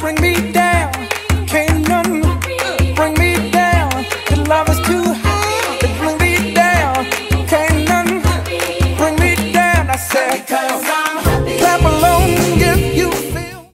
bring me down. Can't none bring me down. The love is too high to bring me down. Can't none bring me down. I said